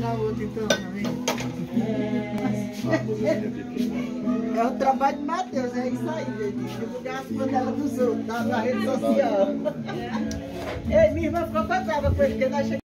na outra então, também. É o trabalho de Matheus, é isso aí, gente. Divulgar as panelas dos outros na rede social. Ei, minha irmã ficou brava com ele, porque nós chegamos.